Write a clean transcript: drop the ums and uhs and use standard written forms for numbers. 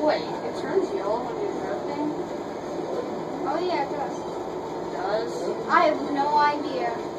Wait, it turns yellow when you're drifting? Oh yeah, it does. It does? I have no idea.